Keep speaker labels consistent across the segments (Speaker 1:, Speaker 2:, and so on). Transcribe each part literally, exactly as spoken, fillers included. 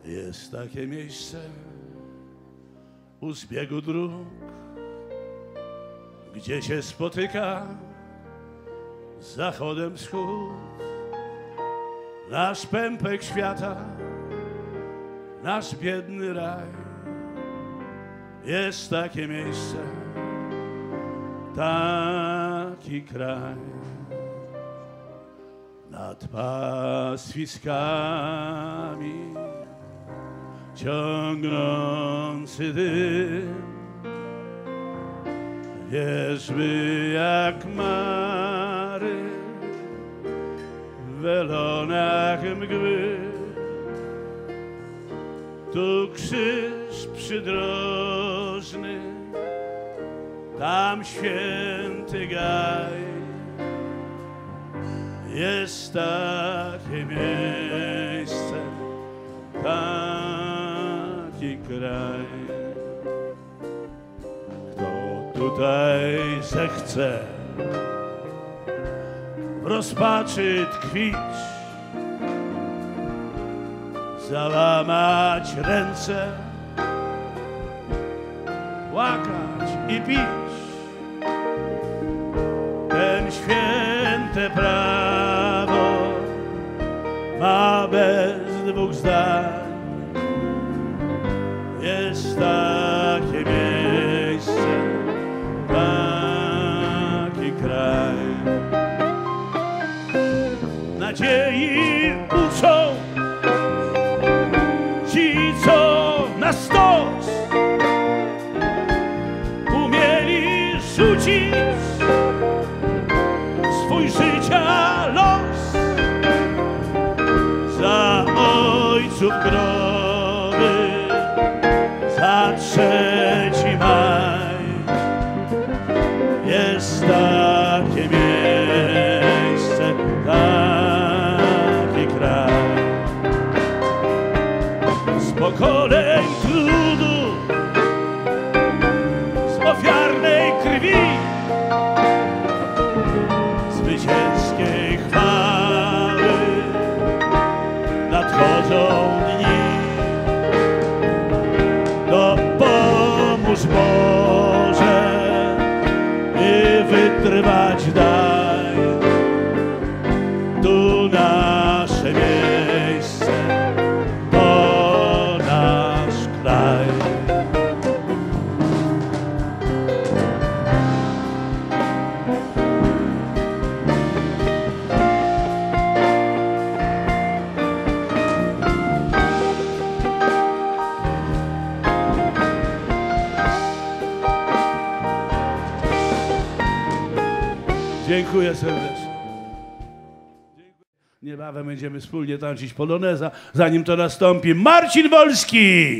Speaker 1: Jest takie miejsce u zbiegu dróg, gdzie się spotyka z zachodem wschód. Nasz pępek świata, nasz biedny raj. Jest takie miejsce, taki kraj. Nad pastwiskami ciągnący dym, wierzby jak mary w welonach mgły. Tu krzyż przydrożny, tam święty gaj. Jest takie miejsce, taki kraj. Kto tutaj zechce w rozpaczy tkwić, załamać ręce, płakać i pić, ten święte prawo ma bez dwóch zdań. Jest takie miejsce, taki kraj. Nadziei uczą ci, co na stos umieli rzucić swój życia los za ojców groby, za trzeci maj. Jest takie miejsce, taki kraj. Z pokoleń trudu, z ofiarnej krwi, zwycięskiej chwały nadchodzą dni. Dopomóż Boże i wytrwać daj. Tu nasze miejsce, to nasz kraj. Dziękuję serdecznie. Niebawem będziemy wspólnie tańczyć poloneza. Zanim to nastąpi, Marcin Wolski!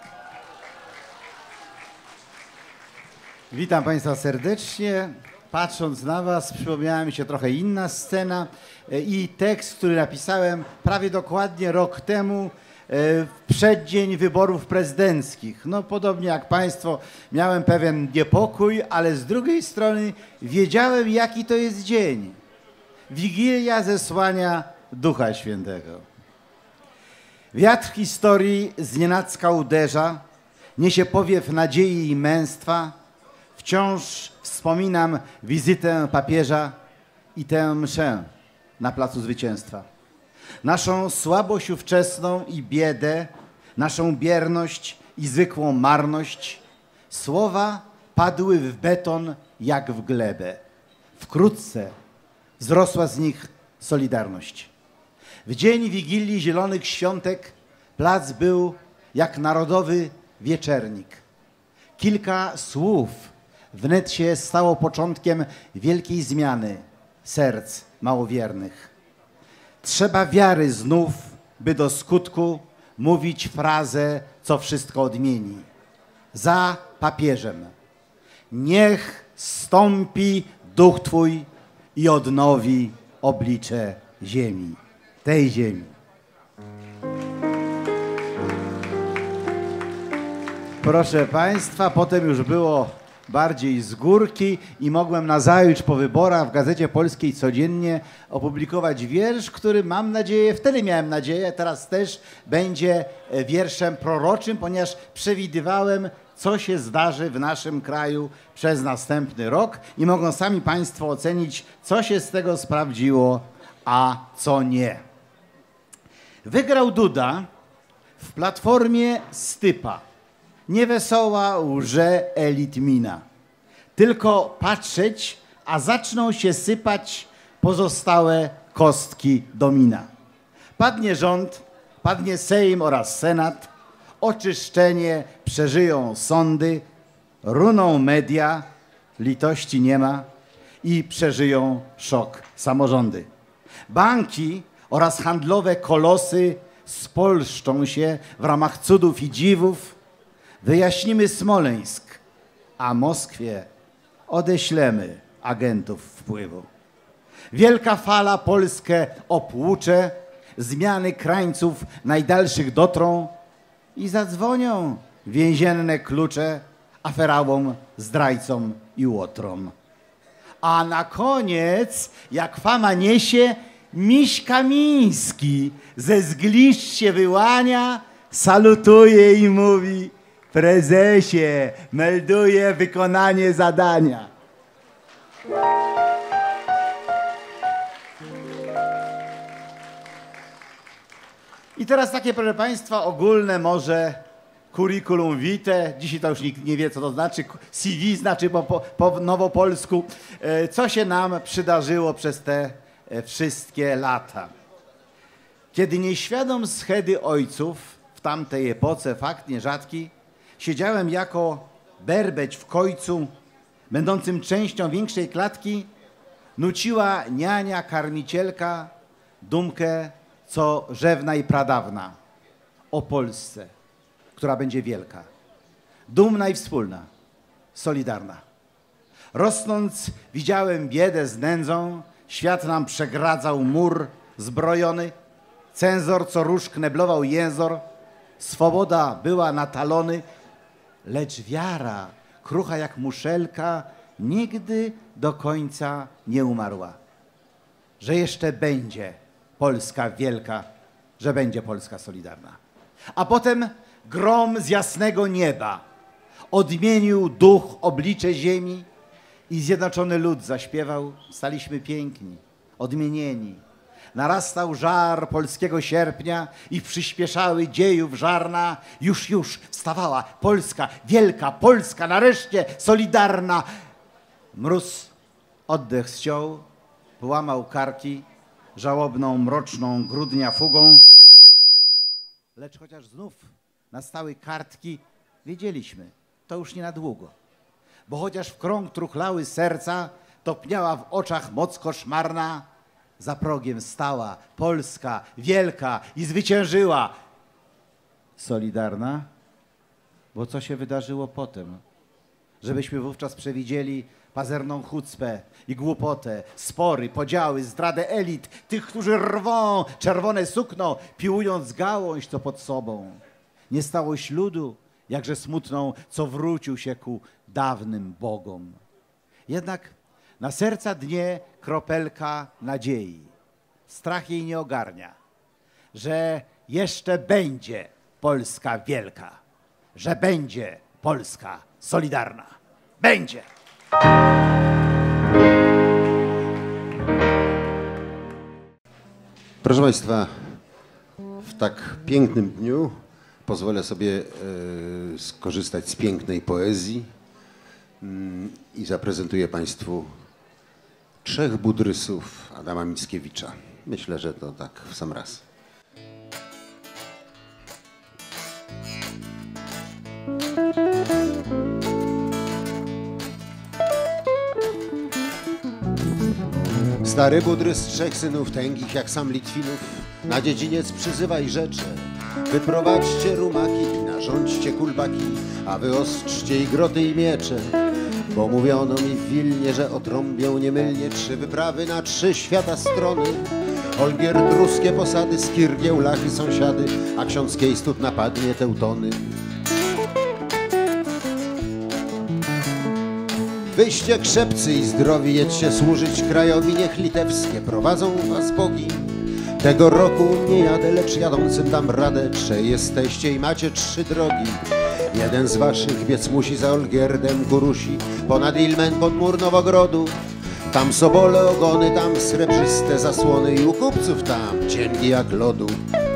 Speaker 2: Witam Państwa serdecznie. Patrząc na Was, przypomniała mi się trochę inna scena i tekst, który napisałem prawie dokładnie rok temu, w przeddzień wyborów prezydenckich. No podobnie jak Państwo, miałem pewien niepokój, ale z drugiej strony wiedziałem, jaki to jest dzień. Wigilia zesłania Ducha Świętego. Wiatr historii znienacka uderza, niesie powiew nadziei i męstwa. Wciąż wspominam wizytę papieża i tę mszę na Placu Zwycięstwa. Naszą słabość ówczesną i biedę, naszą bierność i zwykłą marność. Słowa padły w beton jak w glebę. Wkrótce wzrosła z nich solidarność. W dzień Wigilii Zielonych Świątek plac był jak narodowy wieczernik. Kilka słów wnet się stało początkiem wielkiej zmiany serc małowiernych. Trzeba wiary znów, by do skutku mówić frazę, co wszystko odmieni. Za papieżem. Niech zstąpi duch Twój i odnowi oblicze ziemi. Tej ziemi. Proszę Państwa, potem już było bardziej z górki i mogłem nazajutrz po wyborach w Gazecie Polskiej codziennie opublikować wiersz, który mam nadzieję, wtedy miałem nadzieję, teraz też będzie wierszem proroczym, ponieważ przewidywałem, co się zdarzy w naszym kraju przez następny rok i mogą sami Państwo ocenić, co się z tego sprawdziło, a co nie. Wygrał Duda w Platformie Stypa. Niewesoła łże elit mina. Tylko patrzeć, a zaczną się sypać pozostałe kostki domina. Padnie rząd, padnie Sejm oraz Senat, oczyszczenie przeżyją sądy, runą media, litości nie ma i przeżyją szok samorządy. Banki oraz handlowe kolosy spolszczą się w ramach cudów i dziwów. Wyjaśnimy Smoleńsk, a Moskwie odeślemy agentów wpływu. Wielka fala Polskę opłucze, zmiany krańców najdalszych dotrą i zadzwonią więzienne klucze aferałom, zdrajcom i łotrom. A na koniec, jak fama niesie, miś Kamiński ze zgliszcz się wyłania, salutuje i mówi: prezesie, melduję wykonanie zadania. I teraz takie, proszę Państwa, ogólne może curriculum vitae. Dzisiaj to już nikt nie wie, co to znaczy. C V znaczy po, po, po nowopolsku. Co się nam przydarzyło przez te wszystkie lata. Kiedy nieświadom schedy ojców w tamtej epoce, fakt nierzadki, siedziałem jako berbeć w kojcu, będącym częścią większej klatki, nuciła niania karmicielka dumkę, co rzewna i pradawna, o Polsce, która będzie wielka, dumna i wspólna, solidarna. Rosnąc widziałem biedę z nędzą, świat nam przegradzał mur zbrojony, cenzor co róż kneblował jęzor, swoboda była na talony, lecz wiara, krucha jak muszelka, nigdy do końca nie umarła. Że jeszcze będzie Polska wielka, że będzie Polska solidarna. A potem grom z jasnego nieba odmienił duch oblicze ziemi i zjednoczony lud zaśpiewał: staliśmy piękni, odmienieni. Narastał żar polskiego sierpnia i przyspieszały dziejów żarna. Już, już wstawała Polska, wielka Polska, nareszcie solidarna. Mróz oddech ściął, połamał karki żałobną, mroczną grudnia fugą. Lecz chociaż znów nastały kartki, wiedzieliśmy, to już nie na długo. Bo chociaż w krąg truchlały serca, topniała w oczach moc koszmarna, za progiem stała Polska wielka i zwyciężyła. Solidarna? Bo co się wydarzyło potem? Żebyśmy wówczas przewidzieli pazerną chucpę i głupotę, spory, podziały, zdradę elit, tych, którzy rwą czerwone sukno, piłując gałąź, co pod sobą. Niestałość ludu, jakże smutną, co wrócił się ku dawnym bogom. Jednak na serca dnie kropelka nadziei. Strach jej nie ogarnia, że jeszcze będzie Polska wielka, że będzie Polska solidarna. Będzie!
Speaker 3: Proszę Państwa, w tak pięknym dniu pozwolę sobie e, skorzystać z pięknej poezji mm, i zaprezentuję Państwu trzech budrysów Adama Mickiewicza. Myślę, że to tak w sam raz. Stary budrys trzech synów tęgich jak sam Litwinów, na dziedziniec przyzywaj rzecze. Wyprowadźcie rumaki i narządźcie kulbaki, a wyostrzcie i groty i miecze. Bo mówiono mi w Wilnie, że otrąbią niemylnie trzy wyprawy na trzy świata strony. Olgierd ruskie posady, Skirgieł, Lachy sąsiady, a ksiądz Kiejstut napadnie Teutony. Wyście krzepcy i zdrowi, jedźcie służyć krajowi, niech litewskie prowadzą was bogi. Tego roku nie jadę, lecz jadącym dam radę. Trzej jesteście i macie trzy drogi. Jeden z waszych biec musi za Olgierdem Gurusi, ponad Ilmen, pod mur Nowogrodu. Tam sobole ogony, tam srebrzyste zasłony i u kupców tam cienki jak lodu.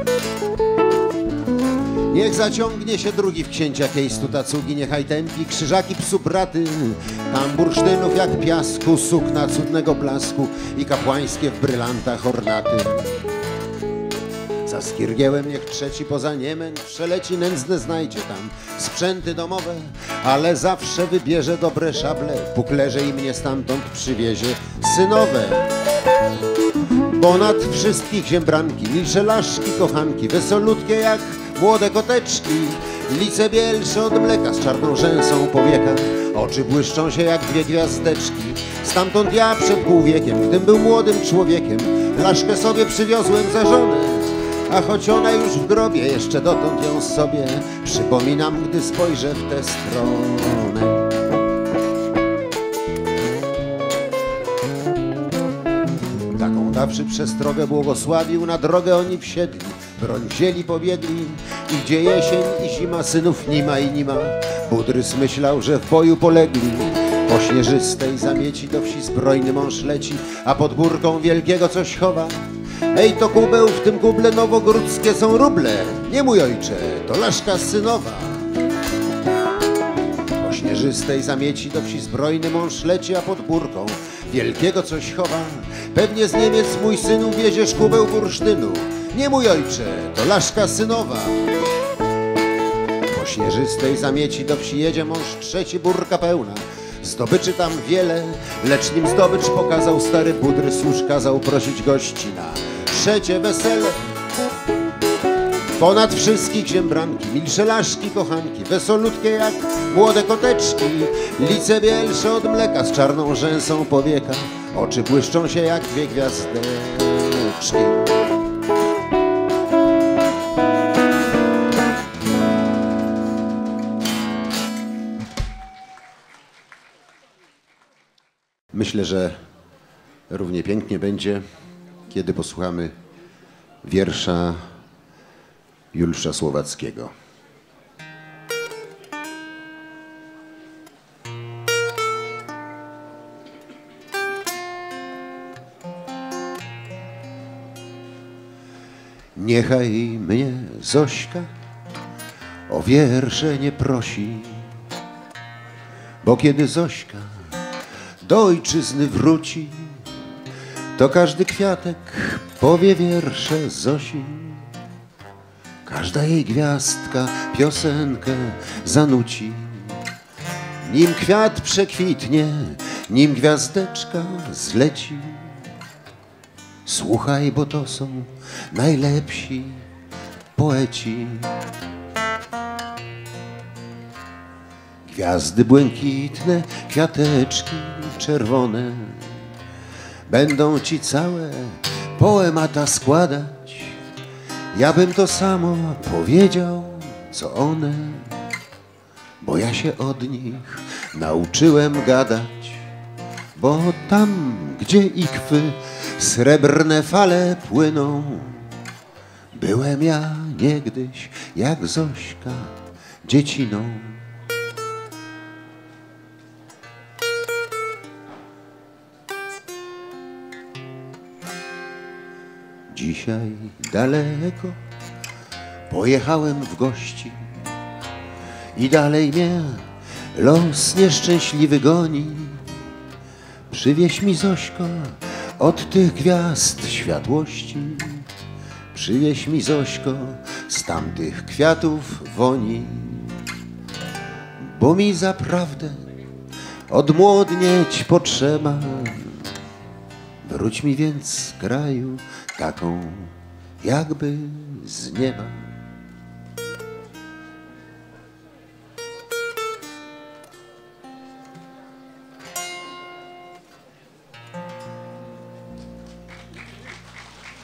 Speaker 3: Niech zaciągnie się drugi w księcia kejstu tacugi, niechaj tępi krzyżaki psu braty. Tam bursztynów jak piasku, sukna cudnego blasku i kapłańskie w brylantach ornaty. Za Skirgiełem niech trzeci poza Niemen przeleci, nędzne znajdzie tam sprzęty domowe, ale zawsze wybierze dobre szable, puklerze i mnie stamtąd przywiezie synowe. Ponad wszystkich ziembranki, milsze laszki, kochanki, wesolutkie jak młode koteczki, lice bielsze od mleka z czarną rzęsą powieka, oczy błyszczą się jak dwie gwiazdeczki. Stamtąd ja przed pół wiekiem, gdym był młodym człowiekiem, laszkę sobie przywiozłem za żonę, a choć ona już w grobie, jeszcze dotąd ją sobie przypominam, gdy spojrzę w tę stronę. Taką dawszy przestrogę błogosławił, na drogę oni wsiedli, broń wzięli, pobiegli. I gdzie jesień i zima, synów nie ma i nie ma, Budrys myślał, że w boju polegli. Po śnieżystej zamieci do wsi zbrojny mąż leci, a pod górką wielkiego coś chowa. Ej, to kubeł, w tym kuble nowogródzkie są ruble. Nie mój ojcze, to laszka synowa. Po śnieżystej zamieci do wsi zbrojny mąż leci, a pod górką wielkiego coś chowa. Pewnie z Niemiec, mój synu, wieziesz kubeł bursztynu. Nie mój ojcze, to laszka synowa. Po śnieżystej zamieci do wsi jedzie mąż trzeci, burka pełna. Zdobyczy tam wiele, lecz nim zdobycz pokazał stary Budrys, już kazał prosić gości na trzecie wesele. Ponad wszystkich ziembranki, milsze laszki, kochanki, wesolutkie jak młode koteczki, lice bielsze od mleka z czarną rzęsą powieka, oczy błyszczą się jak dwie gwiazdeczki. Myślę, że równie pięknie będzie, kiedy posłuchamy wiersza Juliusza Słowackiego. Niechaj mnie Zośka o wiersze nie prosi, bo kiedy Zośka do ojczyzny wróci, to każdy kwiatek powie wiersze Zosi. Każda jej gwiazdka piosenkę zanuci. Nim kwiat przekwitnie, nim gwiazdeczka zleci. Słuchaj, bo to są najlepsi poeci. Gwiazdy błękitne, kwiateczki czerwone będą ci całe poemata składać. Ja bym to samo powiedział, co one, bo ja się od nich nauczyłem gadać. Bo tam, gdzie ikwy srebrne fale płyną, byłem ja niegdyś jak Zośka dzieciną. Dzisiaj daleko pojechałem w gości i dalej mnie los nieszczęśliwy goni. Przywieź mi, Zośko, od tych gwiazd światłości. Przywieź mi, Zośko, z tamtych kwiatów woni. Bo mi zaprawdę odmłodnieć potrzeba. Wróć mi więc z kraju taką jakby z nieba.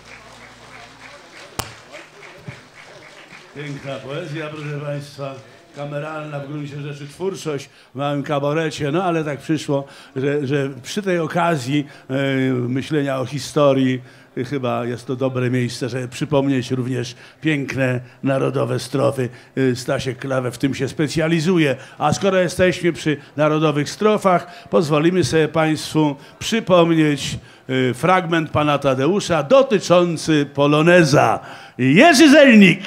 Speaker 1: Piękna poezja, proszę Państwa. kameralna w gruncie rzeczy twórczość w małym kabarecie, no ale tak przyszło, że, że przy tej okazji e, myślenia o historii e, chyba jest to dobre miejsce, żeby przypomnieć również piękne narodowe strofy. E, Stasiek Klawę w tym się specjalizuje, a skoro jesteśmy przy narodowych strofach, pozwolimy sobie Państwu przypomnieć e, fragment pana Tadeusza dotyczący poloneza. Jerzy Zelnik!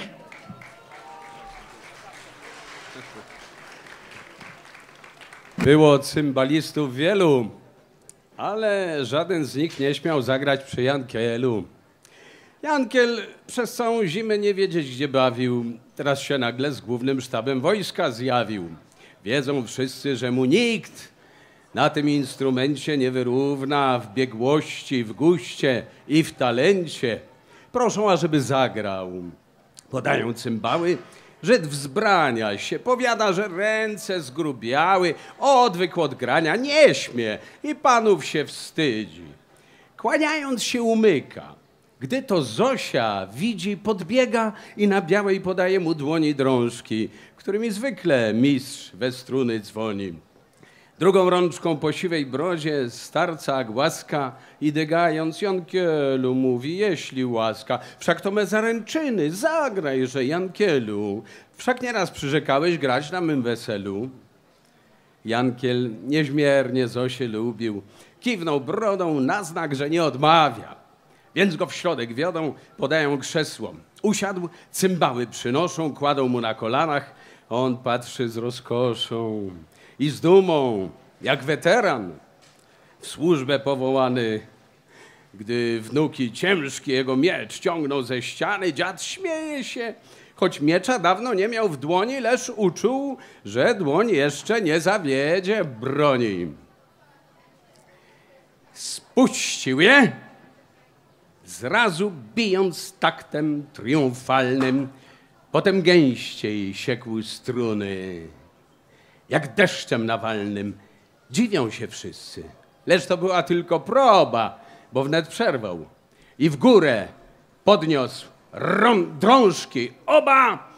Speaker 4: Było cymbalistów wielu, ale żaden z nich nie śmiał zagrać przy Jankielu. Jankiel przez całą zimę nie wiedzieć, gdzie bawił. Teraz się nagle z głównym sztabem wojska zjawił. Wiedzą wszyscy, że mu nikt na tym instrumencie nie wyrówna w biegłości, w guście i w talencie. Proszą, ażeby zagrał. Podają cymbały. Żyd wzbrania się, powiada, że ręce zgrubiały, odwyk od grania, nie śmie i panów się wstydzi. Kłaniając się umyka. Gdy to Zosia widzi, podbiega i na białej podaje mu dłoni drążki, którymi zwykle mistrz we struny dzwoni. Drugą rączką po siwej brodzie starca głaska i dygając Jankielu mówi, jeśli łaska, wszak to me zaręczyny, zagraj, że Jankielu, wszak nieraz przyrzekałeś grać na mym weselu. Jankiel niezmiernie Zosię lubił, kiwnął brodą na znak, że nie odmawia. Więc go w środek wiodą, podają krzesło. Usiadł, cymbały przynoszą, kładą mu na kolanach, on patrzy z rozkoszą i z dumą, jak weteran, w służbę powołany. Gdy wnuki ciężki jego miecz ciągną ze ściany, dziad śmieje się, choć miecza dawno nie miał w dłoni, lecz uczuł, że dłoń jeszcze nie zawiedzie broni. Spuścił je, zrazu bijąc taktem triumfalnym, potem gęściej siekł struny. Jak deszczem nawalnym. Dziwią się wszyscy. Lecz to była tylko próba, bo wnet przerwał. I w górę podniósł drążki. Oba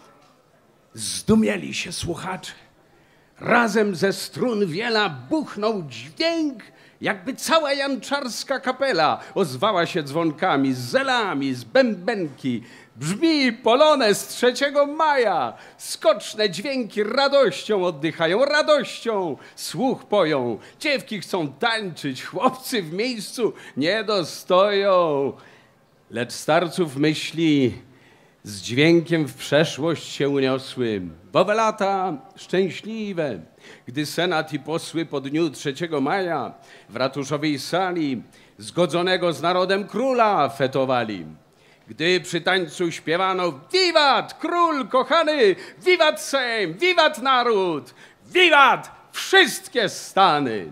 Speaker 4: zdumieli się słuchacze. Razem ze strun wiela buchnął dźwięk, jakby cała janczarska kapela ozwała się dzwonkami, z zelami, z bębenki. Brzmi polonez trzeciego maja, skoczne dźwięki radością oddychają, radością słuch poją. Dziewki chcą tańczyć, chłopcy w miejscu nie dostoją. Lecz starców myśli z dźwiękiem w przeszłość się uniosły, bo we lata szczęśliwe, gdy senat i posły po dniu trzeciego maja w ratuszowej sali zgodzonego z narodem króla fetowali. Gdy przy tańcu śpiewano wiwat król kochany, wiwat Sejm, wiwat naród, wiwat wszystkie stany.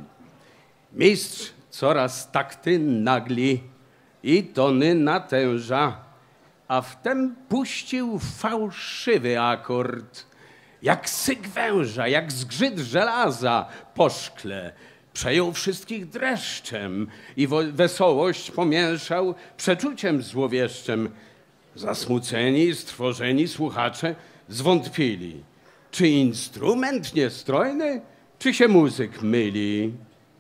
Speaker 4: Mistrz coraz takty nagli i tony natęża, a wtem puścił fałszywy akord. Jak syk węża, jak zgrzyt żelaza po szkle. Przejął wszystkich dreszczem i wesołość pomieszał przeczuciem złowieszczem. Zasmuceni i strwożeni słuchacze zwątpili. Czy instrument niestrojny, czy się muzyk myli?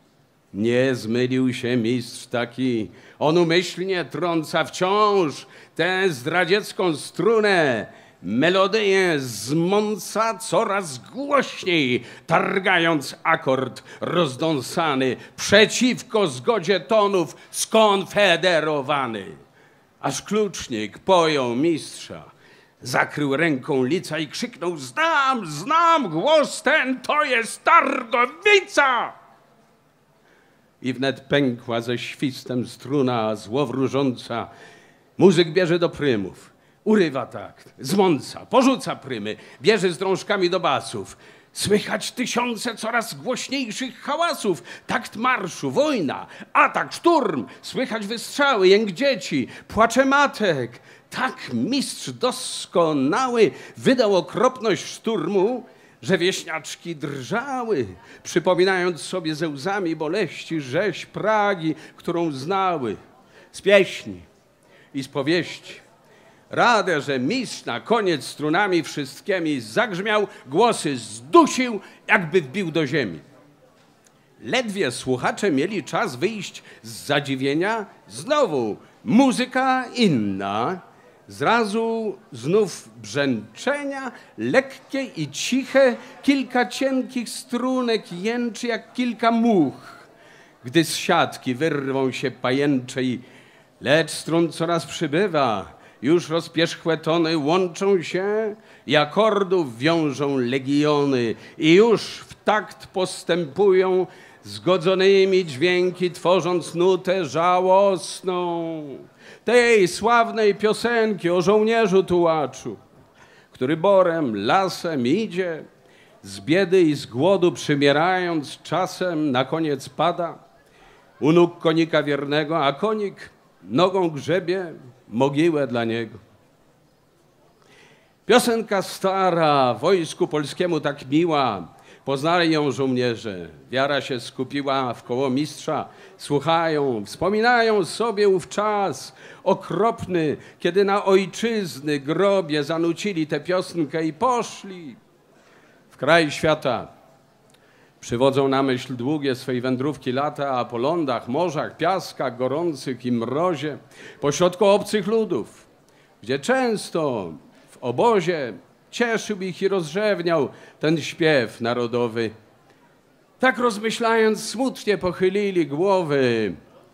Speaker 4: Nie zmylił się mistrz taki. On umyślnie trąca wciąż tę zdradziecką strunę. Melodyję zmąca coraz głośniej, targając akord rozdąsany, przeciwko zgodzie tonów skonfederowany. Aż klucznik pojął mistrza, zakrył ręką lica i krzyknął: znam, znam głos ten, to jest Targowica! I wnet pękła ze świstem struna złowróżąca. Muzyk bierze do prymów. Urywa takt, zmąca, porzuca prymy, bierze z drążkami do basów. Słychać tysiące coraz głośniejszych hałasów. Takt marszu, wojna, atak, szturm. Słychać wystrzały, jęk dzieci, płacze matek. Tak mistrz doskonały wydał okropność szturmu, że wieśniaczki drżały, przypominając sobie ze łzami boleści rzeź Pragi, którą znały. Z pieśni i z powieści Radę, że mistrz na koniec strunami wszystkimi zagrzmiał, głosy zdusił, jakby wbił do ziemi. Ledwie słuchacze mieli czas wyjść z zadziwienia, znowu muzyka inna. Zrazu znów brzęczenia, lekkie i ciche, kilka cienkich strunek jęczy jak kilka much. Gdy z siatki wyrwą się pajęcze i lecz strun coraz przybywa, już rozpierzchłe tony łączą się i akordów wiążą legiony i już w takt postępują zgodzonymi dźwięki, tworząc nutę żałosną tej sławnej piosenki o żołnierzu tułaczu, który borem, lasem idzie, z biedy i z głodu przymierając, czasem na koniec pada u nóg konika wiernego, a konik nogą grzebie mogiłę dla niego. Piosenka stara, wojsku polskiemu tak miła, poznali ją żołnierze. Wiara się skupiła wkoło mistrza, słuchają, wspominają sobie ów czas okropny, kiedy na ojczyzny grobie zanucili tę piosenkę i poszli w kraj świata. Przywodzą na myśl długie swej wędrówki lata, a po lądach, morzach, piaskach gorących i mrozie, pośrodku obcych ludów, gdzie często w obozie cieszył ich i rozrzewniał ten śpiew narodowy. Tak rozmyślając, smutnie pochylili głowy,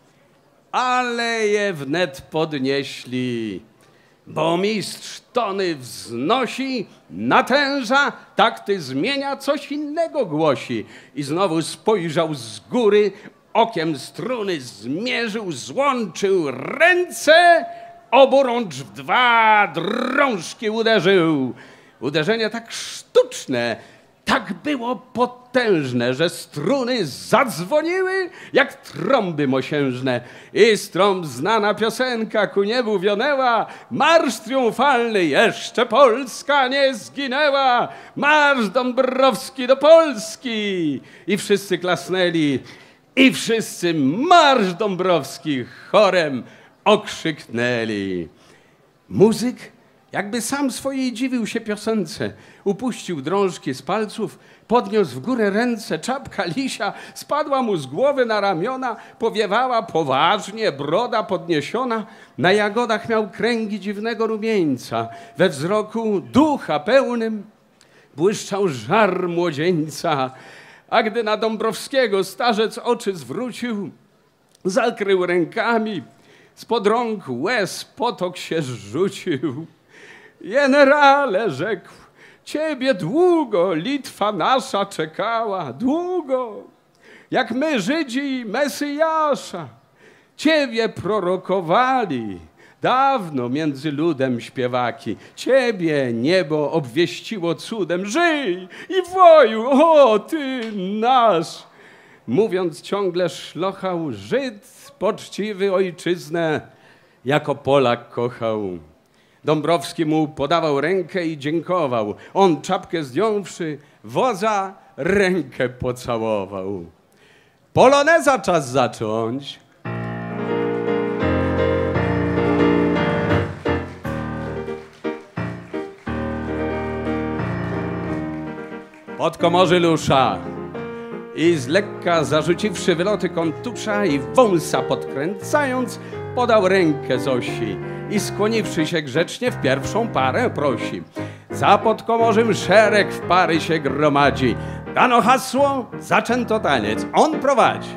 Speaker 4: ale je wnet podnieśli, bo mistrz tony wznosi, natęża, takty zmienia, coś innego głosi. I znowu spojrzał z góry, okiem struny zmierzył, złączył ręce, oburącz w dwa drążki uderzył. Uderzenie tak sztuczne, tak było potężne, że struny zadzwoniły jak trąby mosiężne. I z trąb znana piosenka ku niebu wionęła. Marsz triumfalny, jeszcze Polska nie zginęła. Marsz Dąbrowski do Polski. I wszyscy klasnęli. I wszyscy marsz Dąbrowski chorem okrzyknęli. Muzyk jakby sam swojej dziwił się piosence. Upuścił drążki z palców, podniósł w górę ręce, czapka lisia spadła mu z głowy na ramiona, powiewała poważnie, broda podniesiona, na jagodach miał kręgi dziwnego rumieńca, we wzroku ducha pełnym błyszczał żar młodzieńca, a gdy na Dąbrowskiego starzec oczy zwrócił, zakrył rękami, spod rąk łez potok się rzucił. Generale, rzekł, ciebie długo Litwa nasza czekała, długo, jak my Żydzi Mesjasza. Ciebie prorokowali dawno między ludem śpiewaki. Ciebie niebo obwieściło cudem, żyj i woju, o ty nasz. Mówiąc ciągle szlochał, Żyd poczciwy ojczyznę jako Polak kochał. Dąbrowski mu podawał rękę i dziękował. On czapkę zdjąwszy, wodza rękę pocałował. Poloneza czas zacząć. Podkomorzy lusza i z lekka zarzuciwszy wyloty kontusza i wąsa podkręcając, podał rękę Zosi i skłoniwszy się grzecznie w pierwszą parę prosi. Za Podkomorzem szereg w pary się gromadzi. Dano hasło, zaczęto taniec, on prowadzi.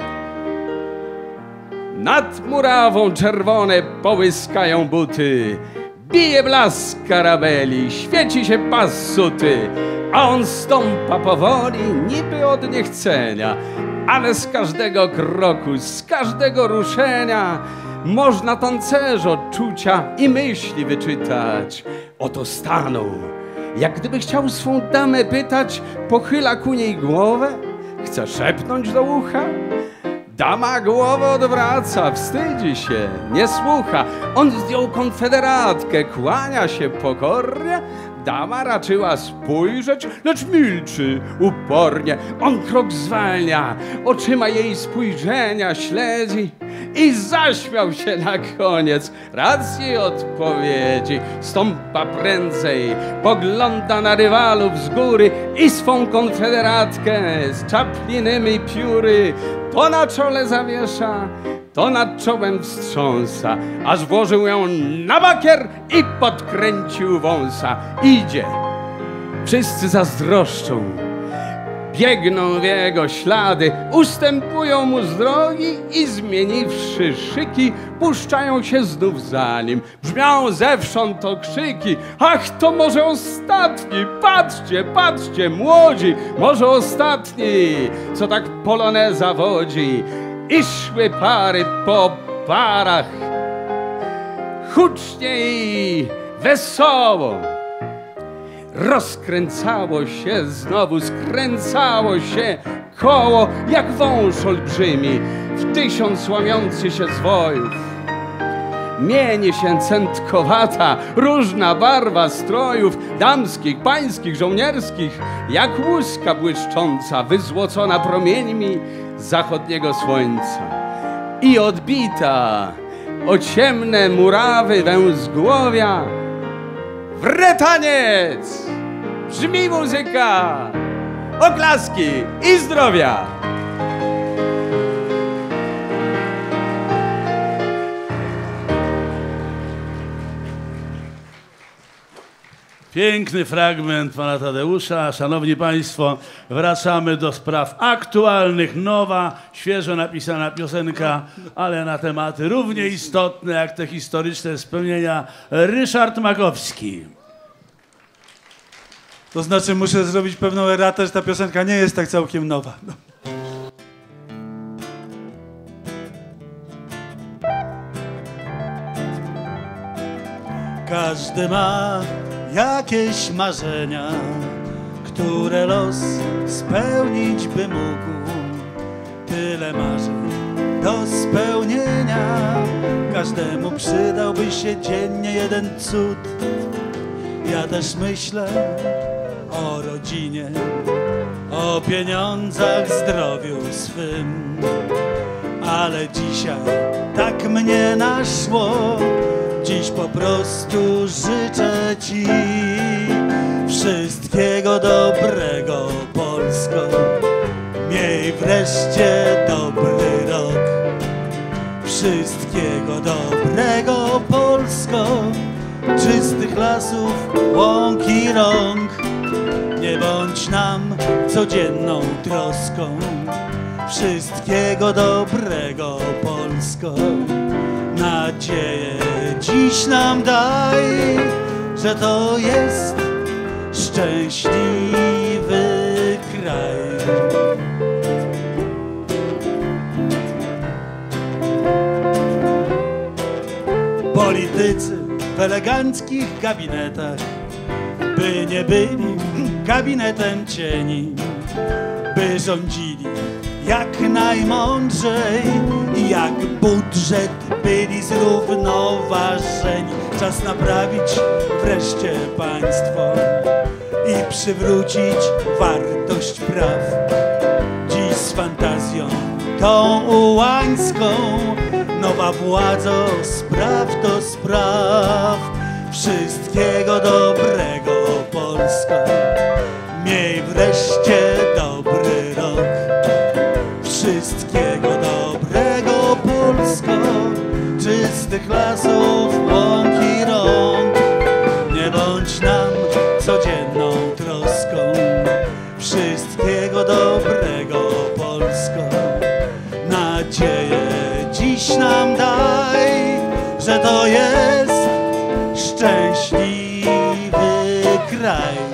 Speaker 4: Nad murawą czerwone połyskają buty, bije blask karabeli, świeci się pas suty, a on stąpa powoli, niby od niechcenia, ale z każdego kroku, z każdego ruszenia można tancerzo czucia i myśli wyczytać. Oto stanął, jak gdyby chciał swą damę pytać, pochyla ku niej głowę, chce szepnąć do ucha. Dama głowę odwraca, wstydzi się, nie słucha. On zdjął konfederatkę, kłania się pokornie. Dama raczyła spojrzeć, lecz milczy upornie. On krok zwalnia, oczyma jej spojrzenia śledzi i zaśmiał się na koniec. Racji odpowiedzi, stąpa prędzej, pogląda na rywalów z góry i swą konfederatkę z czaplininymi pióry to na czole zawiesza, to nad czołem wstrząsa, aż włożył ją na bakier i podkręcił wąsa. Idzie. Wszyscy zazdroszczą, biegną w jego ślady, ustępują mu z drogi i zmieniwszy szyki, puszczają się znów za nim. Brzmią zewsząd okrzyki: ach, to może ostatni, patrzcie, patrzcie, młodzi, może ostatni, co tak poloneza wodzi. I szły pary po parach, hucznie i wesoło. Rozkręcało się znowu, skręcało się koło, jak wąż olbrzymi, w tysiąc łamiący się zwojów. Mieni się centkowata, różna barwa strojów, damskich, pańskich, żołnierskich, jak łuska błyszcząca, wyzłocona promieńmi zachodniego słońca. I odbita o ciemne murawy węzgłowia wretaniec! Brzmi muzyka! Oklaski i zdrowia!
Speaker 1: Piękny fragment pana Tadeusza. Szanowni Państwo, wracamy do spraw aktualnych. Nowa, świeżo napisana piosenka, ale na tematy równie istotne jak te historyczne spełnienia. Ryszard Makowski.
Speaker 5: To znaczy, muszę zrobić pewną eratę, że ta piosenka nie jest tak całkiem nowa. No. Każdy ma jakieś marzenia, które los spełnić by mógł. Tyle marzeń do spełnienia, każdemu przydałby się dziennie jeden cud. Ja też myślę o rodzinie, o pieniądzach, zdrowiu swym, ale dzisiaj tak mnie naszło. Dziś po prostu życzę Ci wszystkiego dobrego, Polsko. Miej wreszcie dobry rok. Wszystkiego dobrego, Polsko. Czystych lasów, łąk i rąk. Nie bądź nam codzienną troską. Wszystkiego dobrego, Polsko. Nadzieję dziś nam daj, że to jest szczęśliwy kraj. Politycy w eleganckich gabinetach, by nie byli gabinetem cieni, by rządzili jak najmądrzej i jak budżet byli zrównoważeni. Czas naprawić wreszcie państwo i przywrócić wartość praw. Dziś z fantazją tą ułańską, nowa władzo, spraw to spraw. Wszystkiego dobrego, Polsko. Miej wreszcie dobry rok. Wszystkiego dobrego, Polsko. Czystych lasów, łąk i rąk. Nie bądź nam codzienną troską. Wszystkiego dobrego, Polsko. Nadzieję dziś nam daj, że to jest szczęśliwy kraj.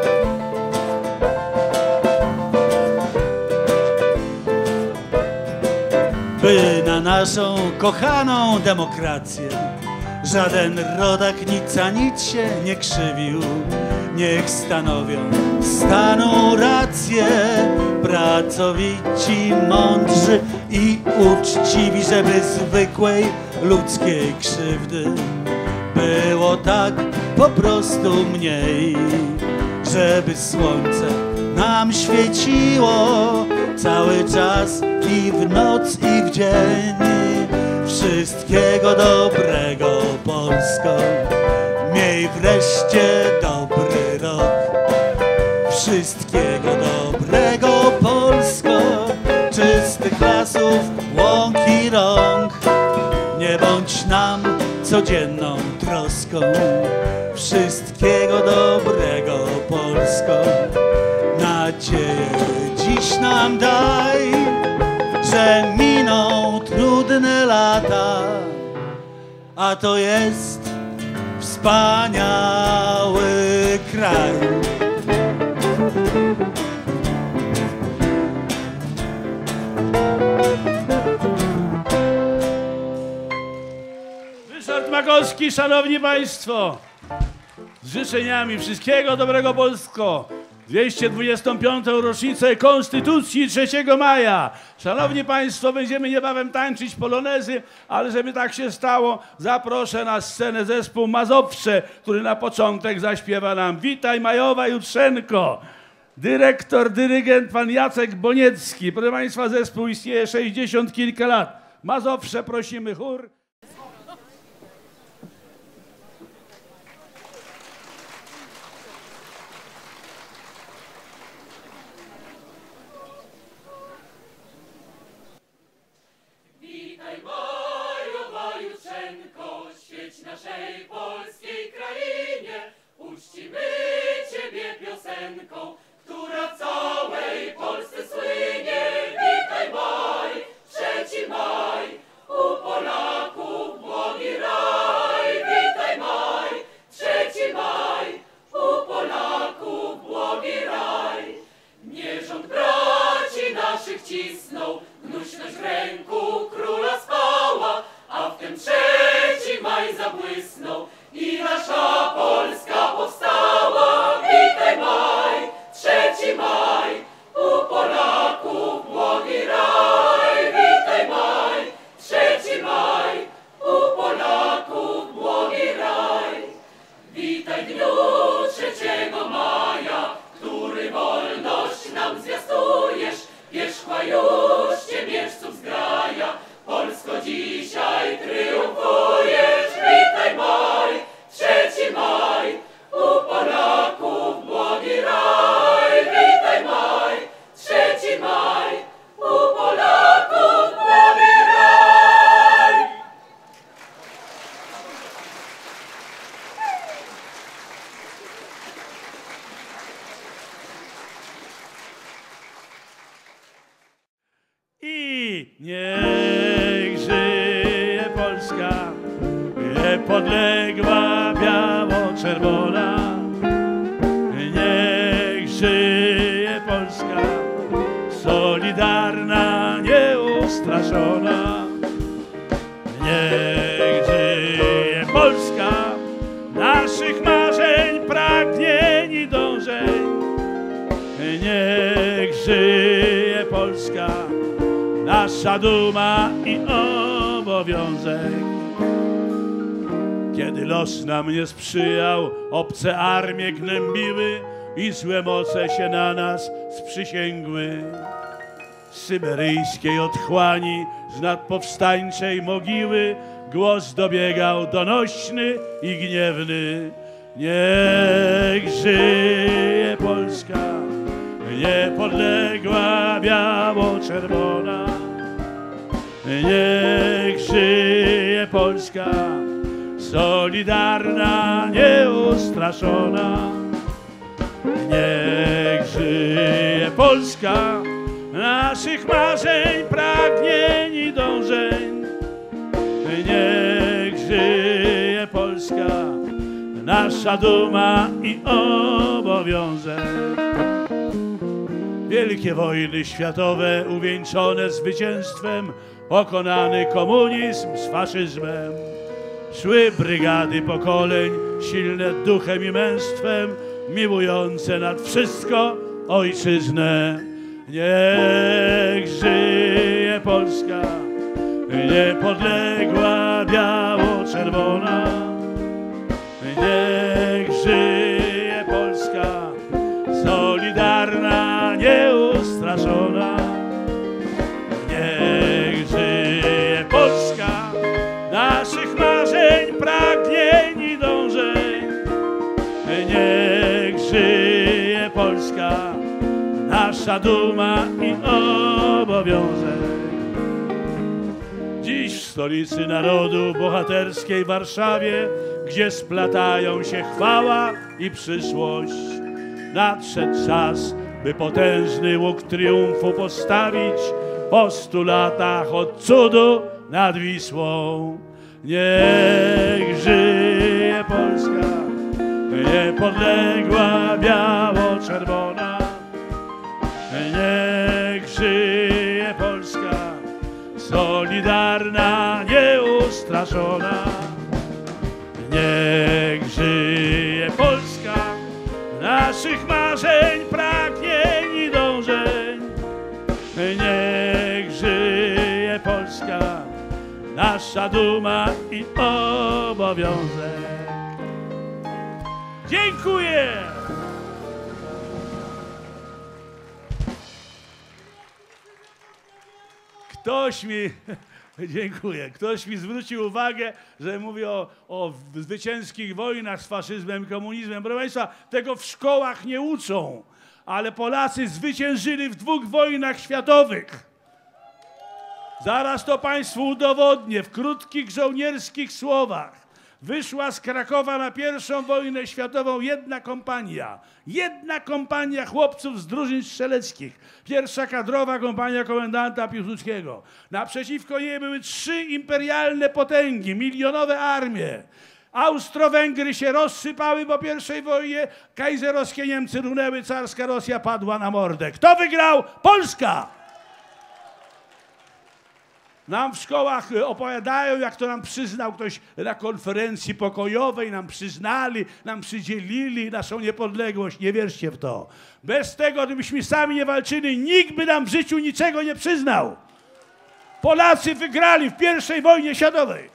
Speaker 5: By na naszą kochaną demokrację żaden rodak nic a nic się nie krzywił. Niech stanowią stanu rację pracowici, mądrzy i uczciwi, żeby zwykłej ludzkiej krzywdy było tak po prostu mniej. Żeby słońce nam świeciło cały czas i w noc i w dzień. Wszystkiego dobrego, Polsko, miej wreszcie dobry rok. Wszystkiego dobrego, Polsko, czystych lasów, łąk i rąk. Nie bądź nam codzienną troską. Wszystkiego dobrego, Polsko, nadzieję dziś nam daj, że miną trudne lata, a to jest wspaniały kraj.
Speaker 1: Ryszard Makowski, szanowni państwo, z życzeniami wszystkiego dobrego, Polsko. dwieście dwudziestą piątą rocznicę Konstytucji trzeciego maja. Szanowni państwo, będziemy niebawem tańczyć polonezy, ale żeby tak się stało, zaproszę na scenę zespół Mazowsze, który na początek zaśpiewa nam Witaj Majowa Jutrzenko. Dyrektor, dyrygent pan Jacek Boniecki. Proszę państwa, zespół istnieje sześćdziesiąt kilka lat. Mazowsze, prosimy chór.
Speaker 6: Naszej polskiej krainie uczcimy Ciebie piosenką, która w całej Polsce słynie. Witaj maj, trzeci maj, u Polaków błogi raj. Witaj maj, trzeci maj, u Polaków błogi raj. Nie rząd braci naszych cisnął, gnuśność w ręku króla spała, a wtem trzeci maj zabłysnął i nasza Polska powstała. Witaj maj, trzeci maj, u Polaków błogi raj. Witaj maj, trzeci maj, u Polaków błogi raj. Witaj dniu trzeciego maja, który wolność nam zwiastujesz. Wierzchła już ciemiężców zgraja, Polsko dzisiaj triumfujesz. Witaj maj, trzeci maj, u Polaków błogi raj. Witaj maj, trzeci maj, u Polaków błogi raj.
Speaker 1: I niech żyje Polska, niepodległa, biało-czerwona. Niech żyje Polska, solidarna, nieustraszona. Niech żyje Polska, naszych marzeń, pragnień i dążeń. Niech żyje Polska, nasza duma i obowiązek. Kiedy los nam nie sprzyjał, obce armie gnębiły i złe moce się na nas sprzysięgły. Z syberyjskiej otchłani, z nadpowstańczej mogiły głos dobiegał donośny i gniewny. Niech żyje Polska, niepodległa, biało-czerwona. Niech żyje Polska, solidarna, nieustraszona. Niech żyje Polska, naszych marzeń, pragnień i dążeń. Niech żyje Polska, nasza duma i obowiązek. Wielkie wojny światowe uwieńczone zwycięstwem, pokonany komunizm z faszyzmem. Szły brygady pokoleń, silne duchem i męstwem, miłujące nad wszystko ojczyznę. Niech żyje Polska, niepodległa, biało-czerwona. Niech żyje Polska, solidarna, nieustraszona. Niech żyje Polska, żyje Polska, nasza duma i obowiązek. Dziś w stolicy narodu bohaterskiej Warszawie, gdzie splatają się chwała i przyszłość, nadszedł czas, by potężny łuk triumfu postawić po stu latach od cudu nad Wisłą. Niech żyje Polska, niepodległa, biało-czerwona. Niech żyje Polska, solidarna, nieustraszona. Niech żyje Polska, naszych marzeń, pragnień i dążeń. Niech żyje Polska, nasza duma i obowiązek. Dziękuję! Ktoś mi, dziękuję, ktoś mi zwrócił uwagę, że mówię o, o zwycięskich wojnach z faszyzmem i komunizmem. Proszę Państwa, tego w szkołach nie uczą, ale Polacy zwyciężyli w dwóch wojnach światowych. Zaraz to Państwu udowodnię w krótkich żołnierskich słowach. Wyszła z Krakowa na pierwszą wojnę światową jedna kompania. Jedna kompania chłopców z drużyn strzeleckich. Pierwsza kadrowa kompania komendanta Piłsudskiego. Naprzeciwko niej były trzy imperialne potęgi, milionowe armie. Austro-Węgry się rozsypały po pierwszej wojnie, kajzerowskie Niemcy runęły, carska Rosja padła na mordę. Kto wygrał? Polska! Nam w szkołach opowiadają, jak to nam przyznał ktoś na konferencji pokojowej, nam przyznali, nam przydzielili naszą niepodległość. Nie wierzcie w to. Bez tego, gdybyśmy sami nie walczyli, nikt by nam w życiu niczego nie przyznał. Polacy wygrali w pierwszej wojnie światowej.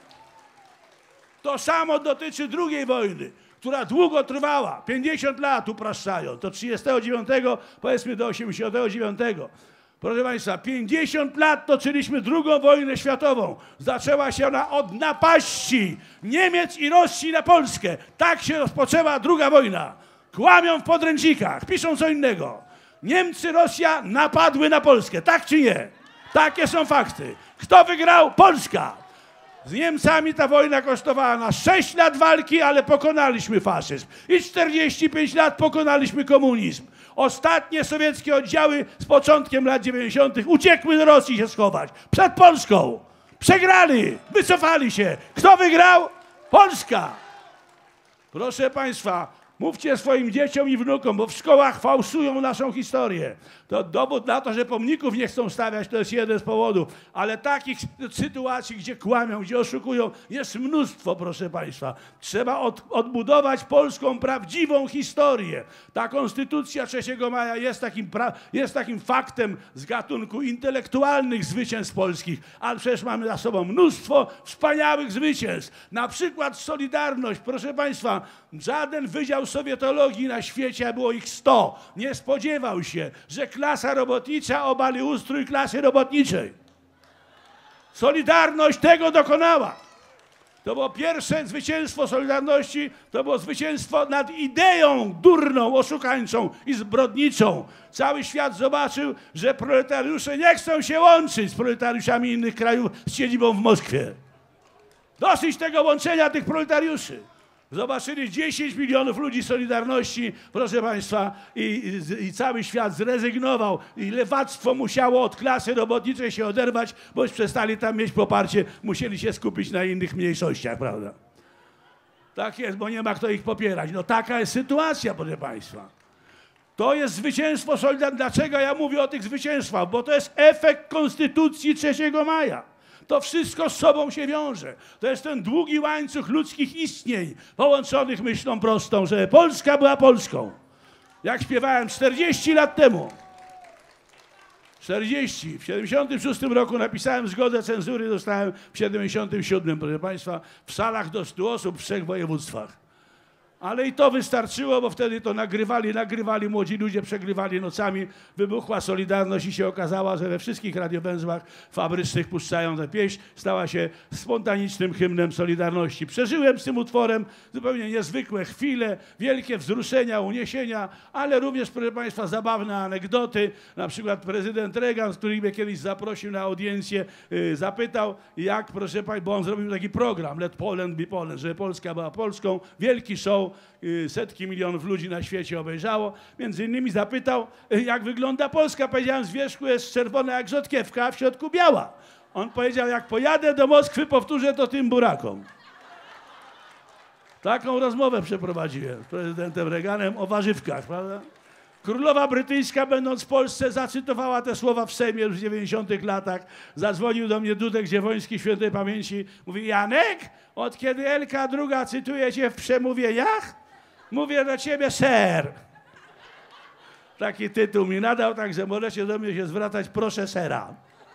Speaker 1: To samo dotyczy drugiej wojny, która długo trwała, pięćdziesiąt lat upraszczają, to trzydziestego dziewiątego powiedzmy do osiemdziesiątego dziewiątego. Proszę Państwa, pięćdziesiąt lat toczyliśmy drugą wojnę światową. Zaczęła się ona od napaści Niemiec i Rosji na Polskę. Tak się rozpoczęła druga wojna. Kłamią w podręcznikach, piszą co innego. Niemcy, Rosja napadły na Polskę, tak czy nie? Takie są fakty. Kto wygrał? Polska. Z Niemcami ta wojna kosztowała nas sześć lat walki, ale pokonaliśmy faszyzm. I czterdzieści pięć lat pokonaliśmy komunizm. Ostatnie sowieckie oddziały z początkiem lat dziewięćdziesiątych uciekły do Rosji się schować. Przed Polską. Przegrali. Wycofali się. Kto wygrał? Polska. Proszę Państwa, mówcie swoim dzieciom i wnukom, bo w szkołach fałszują naszą historię. To dowód na to, że pomników nie chcą stawiać, to jest jeden z powodów. Ale takich sytuacji, gdzie kłamią, gdzie oszukują, jest mnóstwo, proszę Państwa. Trzeba od, odbudować polską prawdziwą historię. Ta konstytucja trzeciego maja jest takim, pra, jest takim faktem z gatunku intelektualnych zwycięstw polskich, ale przecież mamy za sobą mnóstwo wspaniałych zwycięstw. Na przykład Solidarność, proszę Państwa, żaden wydział sowietologii na świecie, a było ich sto, nie spodziewał się, że klasa robotnicza obali ustrój klasy robotniczej. Solidarność tego dokonała. To było pierwsze zwycięstwo Solidarności, to było zwycięstwo nad ideą durną, oszukańczą i zbrodniczą. Cały świat zobaczył, że proletariusze nie chcą się łączyć z proletariuszami innych krajów z siedzibą w Moskwie. Dosyć tego łączenia tych proletariuszy. Zobaczyli dziesięć milionów ludzi Solidarności, proszę Państwa, i, i, i cały świat zrezygnował i lewactwo musiało od klasy robotniczej się oderwać, bo już przestali tam mieć poparcie, musieli się skupić na innych mniejszościach, prawda? Tak jest, bo nie ma kto ich popierać. No taka jest sytuacja, proszę Państwa. To jest zwycięstwo Solidarności. Dlaczego ja mówię o tych zwycięstwach? Bo to jest efekt Konstytucji trzeciego maja. To wszystko z sobą się wiąże. To jest ten długi łańcuch ludzkich istnień połączonych myślą prostą, że Polska była Polską. Jak śpiewałem czterdzieści lat temu. czterdzieści. W siedemdziesiątym szóstym roku napisałem zgodę cenzury, dostałem w siedemdziesiątym siódmym, proszę Państwa, w salach do stu osób w trzech województwach. Ale i to wystarczyło, bo wtedy to nagrywali, nagrywali, młodzi ludzie przegrywali nocami, wybuchła Solidarność i się okazało, że we wszystkich radiowęzłach fabrycznych puszczają tę pieśń, stała się spontanicznym hymnem Solidarności. Przeżyłem z tym utworem zupełnie niezwykłe chwile, wielkie wzruszenia, uniesienia, ale również, proszę państwa, zabawne anegdoty. Na przykład prezydent Reagan, który mnie kiedyś zaprosił na audiencję, yy, zapytał, jak, proszę państwa, bo on zrobił taki program, Let Poland be Poland, żeby Polska była Polską, wielki show, setki milionów ludzi na świecie obejrzało. Między innymi zapytał, jak wygląda Polska. Powiedziałem, z wierzchu jest czerwona jak rzodkiewka, a w środku biała. On powiedział, jak pojadę do Moskwy, powtórzę to tym burakom. Taką rozmowę przeprowadziłem z prezydentem Reaganem o warzywkach, prawda? Królowa brytyjska, będąc w Polsce, zacytowała te słowa w Sejmie już w dziewięćdziesiątych latach. Zadzwonił do mnie Dudek Dziewoński, świętej pamięci. Mówi, Janek, od kiedy Elka druga cytuje cię w przemówieniach? Mówię do ciebie, ser. Taki tytuł mi nadał, także możecie do mnie się zwracać, proszę sera.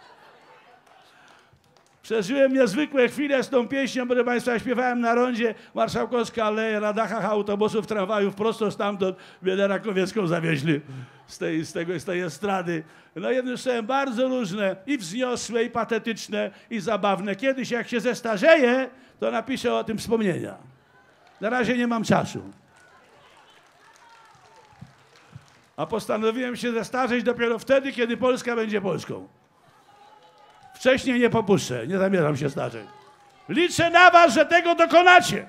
Speaker 1: Przeżyłem niezwykłe chwile z tą pieśnią, proszę państwa, śpiewałem na rondzie Marszałkowska Aleja, na dachach autobusów, tramwajów, prosto stamtąd mnie Rakowiecką zawieźli z tej, z, tego, z tej estrady. No jednym słowem bardzo różne, i wzniosłe, i patetyczne, i zabawne. Kiedyś jak się zestarzeję, to napiszę o tym wspomnienia. Na razie nie mam czasu. A postanowiłem się zestarzeć dopiero wtedy, kiedy Polska będzie Polską. Wcześniej nie popuszczę, nie zamierzam się starzeć. Liczę na was, że tego dokonacie.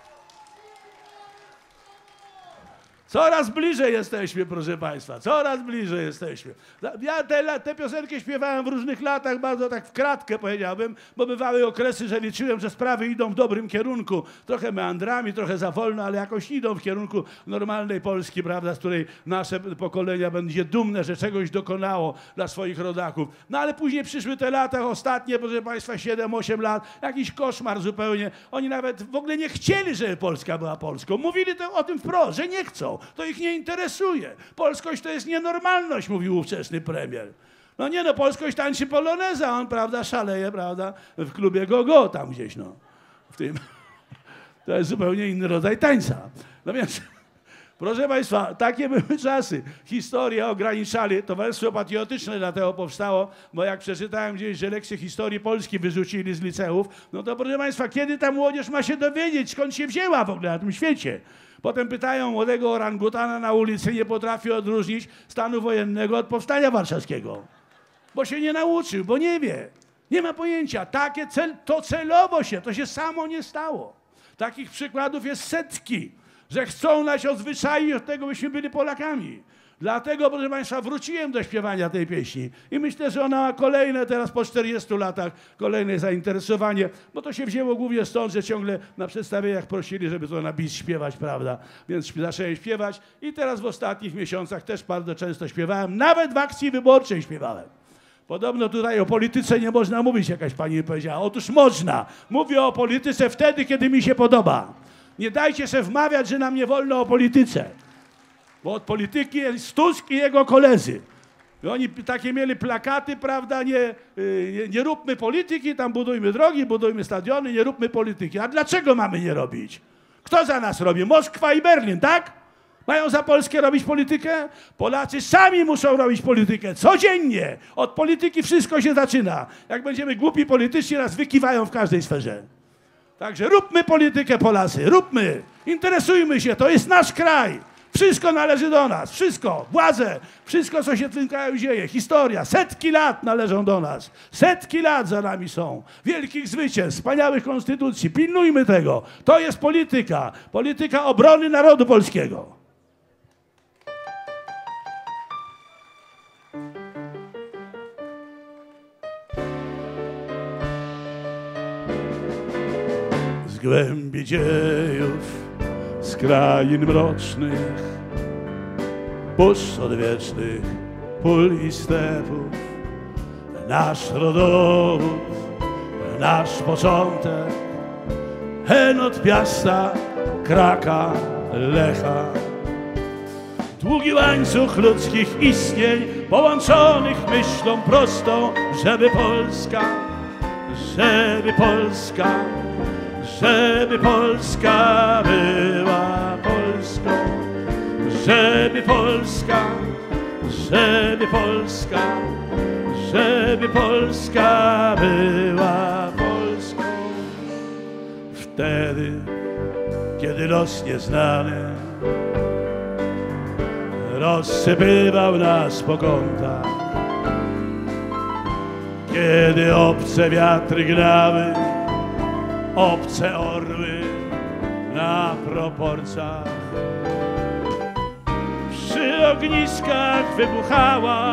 Speaker 1: Coraz bliżej jesteśmy, proszę państwa, coraz bliżej jesteśmy. Ja te, te piosenki śpiewałem w różnych latach, bardzo tak w kratkę powiedziałbym, bo bywały okresy, że liczyłem, że sprawy idą w dobrym kierunku. Trochę meandrami, trochę za wolno, ale jakoś idą w kierunku normalnej Polski, prawda, z której nasze pokolenia będzie dumne, że czegoś dokonało dla swoich rodaków. No ale później przyszły te lata ostatnie, proszę państwa, siedem osiem lat, jakiś koszmar zupełnie. Oni nawet w ogóle nie chcieli, żeby Polska była Polską. Mówili to, o tym wprost, że nie chcą. To ich nie interesuje. Polskość to jest nienormalność, mówił ówczesny premier. No nie no, polskość tańczy poloneza, on, prawda, szaleje, prawda, w klubie go-go tam gdzieś, no. W tym. To jest zupełnie inny rodzaj tańca. No więc, proszę państwa, takie były czasy. Historię ograniczali, Towarzystwo Patriotyczne dlatego powstało, bo jak przeczytałem gdzieś, że lekcje historii Polski wyrzucili z liceów, no to proszę państwa, kiedy ta młodzież ma się dowiedzieć, skąd się wzięła w ogóle na tym świecie? Potem pytają młodego orangutana na ulicy, nie potrafi odróżnić stanu wojennego od powstania warszawskiego. Bo się nie nauczył, bo nie wie. Nie ma pojęcia. Takie cel, to celowo się, to się samo nie stało. Takich przykładów jest setki, że chcą nas odzwyczaić od tego, byśmy byli Polakami. Dlatego, proszę państwa, wróciłem do śpiewania tej pieśni i myślę, że ona ma kolejne teraz po czterdziestu latach, kolejne zainteresowanie, bo to się wzięło głównie stąd, że ciągle na przedstawieniach prosili, żeby to na bis śpiewać, prawda? Więc zacząłem śpiewać i teraz w ostatnich miesiącach też bardzo często śpiewałem, nawet w akcji wyborczej śpiewałem. Podobno tutaj o polityce nie można mówić, jakaś pani mi powiedziała. Otóż można. Mówię o polityce wtedy, kiedy mi się podoba. Nie dajcie się wmawiać, że nam nie wolno o polityce. Bo od polityki jest Tusk i jego koledzy. I oni takie mieli plakaty, prawda, nie, nie, nie róbmy polityki, tam budujmy drogi, budujmy stadiony, nie róbmy polityki. A dlaczego mamy nie robić? Kto za nas robi? Moskwa i Berlin, tak? Mają za Polskę robić politykę? Polacy sami muszą robić politykę, codziennie. Od polityki wszystko się zaczyna. Jak będziemy głupi politycznie, nas wykiwają w każdej sferze. Także róbmy politykę, Polacy, róbmy. Interesujmy się, to jest nasz kraj. Wszystko należy do nas, wszystko, władze, wszystko, co się w tym kraju dzieje, historia, setki lat należą do nas, setki lat za nami są, wielkich zwycięstw, wspaniałych konstytucji, pilnujmy tego, to jest polityka, polityka obrony narodu polskiego. Z głębi dziejów, z krain mrocznych, puszcz odwiecznych, pól i stepów, nasz rodowód, nasz początek, hen od Piasta, Kraka, Lecha. Długi łańcuch ludzkich istnień, połączonych myślą prostą, żeby Polska, żeby Polska, żeby Polska była żeby Polska, żeby Polska, żeby Polska była Polską. Wtedy, kiedy los nieznany rozsypywał nas po kątach, kiedy obce wiatry gnały, obce orły na proporcjach. Przy ogniskach wybuchała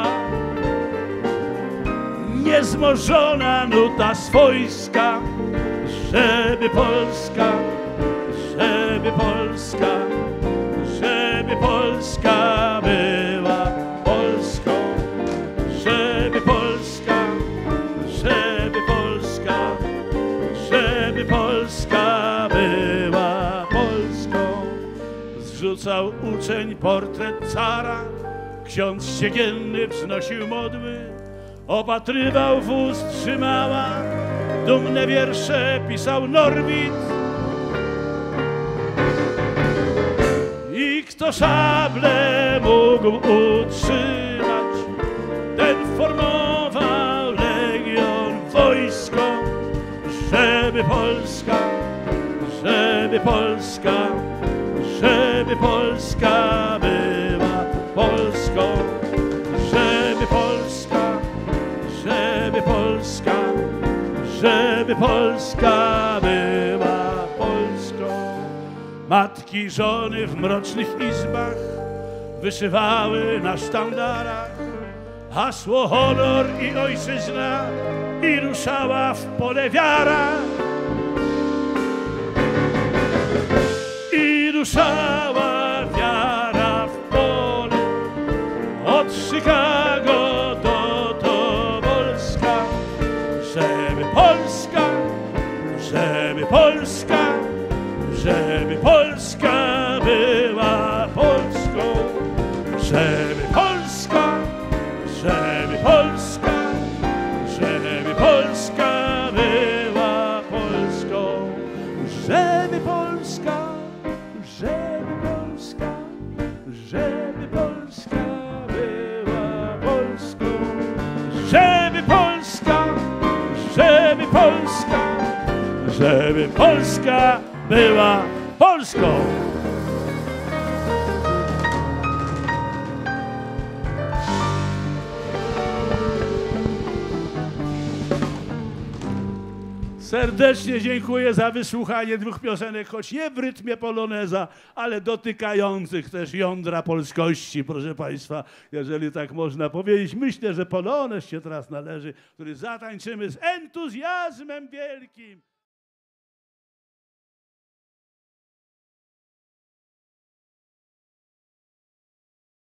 Speaker 1: niezmożona nuta swojska, żeby Polska, żeby Polska, żeby Polska była Polską, żeby Polska, żeby Polska, żeby Polska była Polską. Zrzucał uczeń portret cara, ksiądz ściegienny wznosił modły, opatrywał wóz trzymała, dumne wiersze pisał Norwid. I kto szable mógł utrzymać, ten formował legion, wojsko, żeby Polska, żeby Polska, żeby Polska była Polską, żeby Polska, żeby Polska, żeby Polska była Polską. Matki, żony w mrocznych izbach wyszywały na sztandarach hasło honor i ojczyzna i ruszała w pole wiara. I ruszała wiara w pole od Chicago do Tobolska, żeby Polska, żeby Polska, żeby Polska była Polską, żeby Polska, żeby Polska, żeby Polska była Polską, żeby Polska, żeby Polska, żeby Polska była Polską, żeby Polska, żeby Polska, żeby Polska była Polską. Serdecznie dziękuję za wysłuchanie dwóch piosenek, choć nie w rytmie poloneza, ale dotykających też jądra polskości, proszę Państwa, jeżeli tak można powiedzieć. Myślę, że polonez się teraz należy, który zatańczymy z entuzjazmem wielkim.